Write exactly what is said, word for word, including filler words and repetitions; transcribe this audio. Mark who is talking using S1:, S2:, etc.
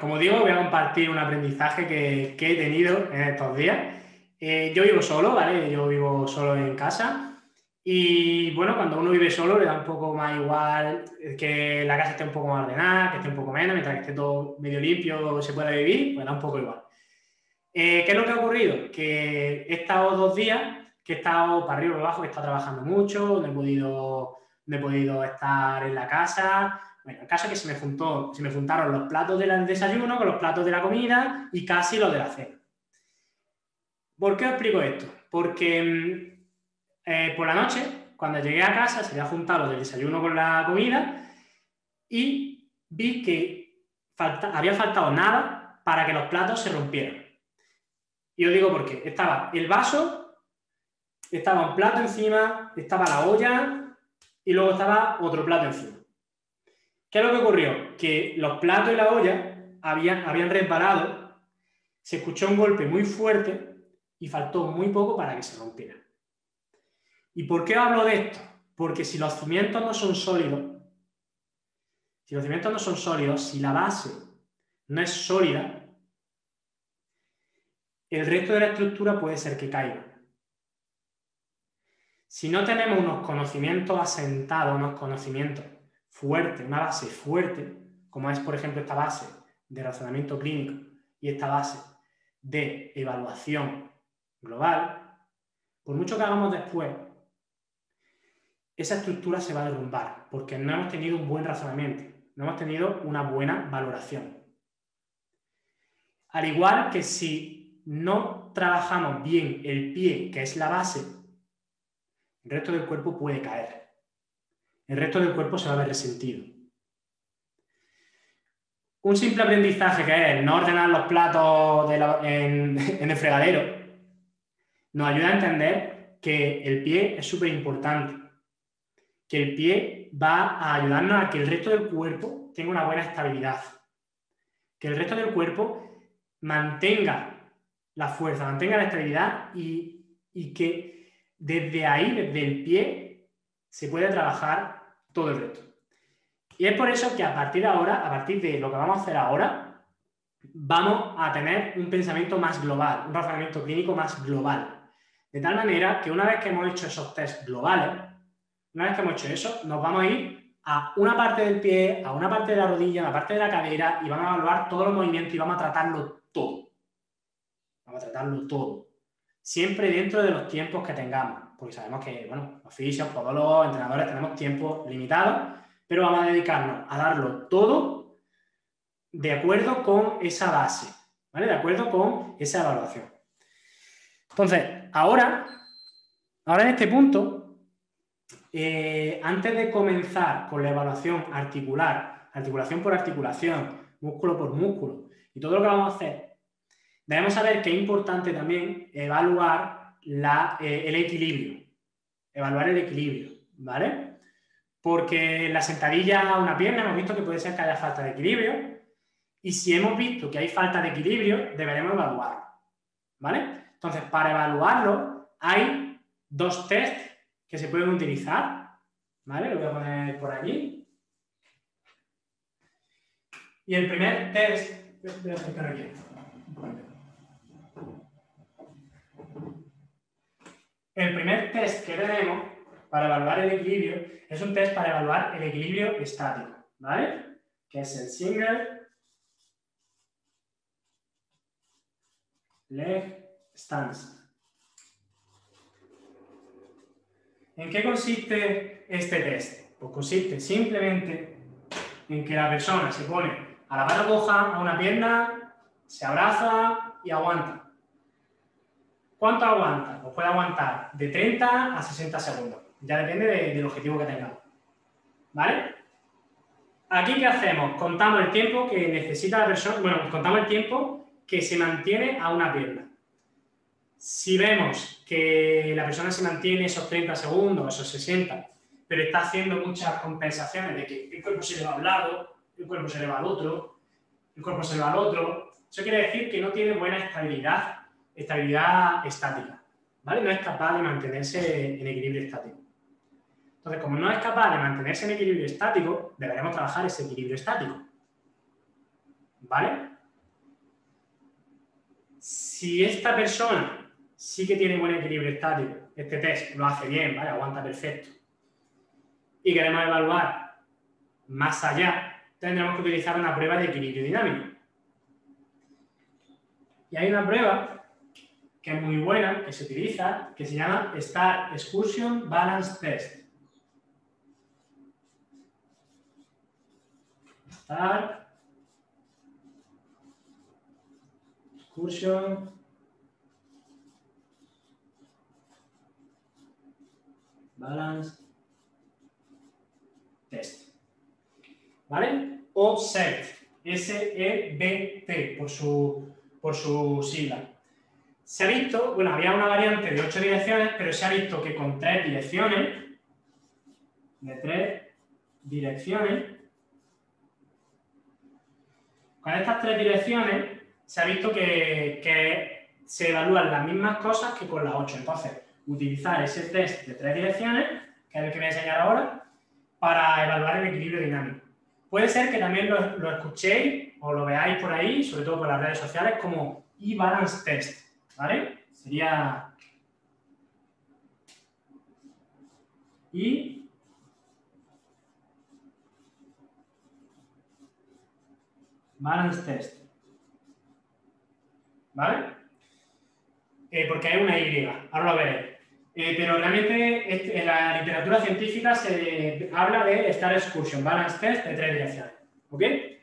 S1: como digo, voy a compartir un aprendizaje que, que he tenido en estos días. Eh, yo vivo solo, ¿vale? Yo vivo solo en casa y, bueno, cuando uno vive solo le da un poco más igual que la casa esté un poco más ordenada, que esté un poco menos, mientras que esté todo medio limpio, se pueda vivir, pues da un poco igual. Eh, ¿Qué es lo que ha ocurrido? Que he estado dos días, que he estado para arriba y para abajo, que he estado trabajando mucho, no he podido, no he podido estar en la casa. Bueno, el caso es que se me, juntó, se me juntaron los platos del desayuno con los platos de la comida y casi los de la cena. ¿Por qué os explico esto? Porque eh, por la noche, cuando llegué a casa, se había juntado los del desayuno con la comida y vi que falta, había faltado nada para que los platos se rompieran. Y os digo por qué. Estaba el vaso, estaba un plato encima, estaba la olla y luego estaba otro plato encima. ¿Qué es lo que ocurrió? Que los platos y la olla habían, habían resbalado, se escuchó un golpe muy fuerte y faltó muy poco para que se rompiera. ¿Y por qué hablo de esto? Porque si los cimientos no son sólidos, si los cimientos no son sólidos, si la base no es sólida, el resto de la estructura puede ser que caiga. Si no tenemos unos conocimientos asentados, unos conocimientos fuertes, una base fuerte, como es, por ejemplo, esta base de razonamiento clínico y esta base de evaluación global, por mucho que hagamos después, esa estructura se va a derrumbar porque no hemos tenido un buen razonamiento, no hemos tenido una buena valoración. Al igual que si no trabajamos bien el pie, que es la base, el resto del cuerpo puede caer. El resto del cuerpo se va a ver resentido. Un simple aprendizaje que es no ordenar los platos de la, en, en el fregadero nos ayuda a entender que el pie es súper importante. Que el pie va a ayudarnos a que el resto del cuerpo tenga una buena estabilidad. Que el resto del cuerpo mantenga la fuerza, mantenga la estabilidad y, y que desde ahí, desde el pie, se puede trabajar todo el resto. Y es por eso que a partir de ahora, a partir de lo que vamos a hacer ahora, vamos a tener un pensamiento más global, un razonamiento clínico más global. De tal manera que una vez que hemos hecho esos test globales, una vez que hemos hecho eso, nos vamos a ir a una parte del pie, a una parte de la rodilla, a una parte de la cadera y vamos a evaluar todos los movimientos y vamos a tratarlo todo. Vamos a tratarlo todo. Siempre dentro de los tiempos que tengamos. Porque sabemos que, bueno, los fisios, podólogos, entrenadores tenemos tiempos limitados, pero vamos a dedicarnos a darlo todo de acuerdo con esa base, ¿vale? De acuerdo con esa evaluación. Entonces, ahora, ahora en este punto, eh, antes de comenzar con la evaluación articular, articulación por articulación, músculo por músculo, y todo lo que vamos a hacer, debemos saber que es importante también evaluar la, eh, el equilibrio. Evaluar el equilibrio, ¿vale? Porque en la sentadilla a una pierna hemos visto que puede ser que haya falta de equilibrio y si hemos visto que hay falta de equilibrio, deberemos evaluarlo, ¿vale? Entonces, para evaluarlo hay dos tests que se pueden utilizar, ¿vale? Lo voy a poner por allí. Y el primer test... Voy a acercar aquí. El primer test que tenemos para evaluar el equilibrio es un test para evaluar el equilibrio estático, ¿vale? Que es el Single Leg Stance. ¿En qué consiste este test? Pues consiste simplemente en que la persona se pone a la pata coja, a una pierna, se abraza y aguanta. ¿Cuánto aguanta? Pues puede aguantar de treinta a sesenta segundos. Ya depende de, del objetivo que tengamos. ¿Vale? Aquí, ¿qué hacemos? Contamos el tiempo que necesita la persona, bueno, contamos el tiempo que se mantiene a una pierna. Si vemos que la persona se mantiene esos treinta segundos, esos sesenta, pero está haciendo muchas compensaciones de que el cuerpo se le va a un lado, el cuerpo se le va al otro, el cuerpo se le va al otro, eso quiere decir que no tiene buena estabilidad, estabilidad estática, ¿vale? No es capaz de mantenerse en equilibrio estático. Entonces, como no es capaz de mantenerse en equilibrio estático, deberemos trabajar ese equilibrio estático, ¿vale? si esta persona sí que tiene buen equilibrio estático, este test lo hace bien, ¿vale? Aguanta perfecto, y queremos evaluar más allá, tendremos que utilizar una prueba de equilibrio dinámico. Y hay una prueba que es muy buena, que se utiliza, que se llama Star Excursion Balance Test. Star Excursion Balance Test. ¿Vale? O S E B T, S E B T, por su, por su sigla. Se ha visto, bueno, había una variante de ocho direcciones, pero se ha visto que con tres direcciones, de tres direcciones, con estas tres direcciones, se ha visto que, que se evalúan las mismas cosas que con las ocho. Entonces, utilizar ese test de tres direcciones, que es el que voy a enseñar ahora, para evaluar el equilibrio dinámico. Puede ser que también lo, lo escuchéis o lo veáis por ahí, sobre todo por las redes sociales, como E-Balance Test, ¿vale? Sería E Balance Test, ¿vale? Eh, porque hay una Y, ahora lo veréis. Eh, pero realmente este, en la literatura científica se habla de Star Excursion Balance Test de tres direcciones, ¿ok?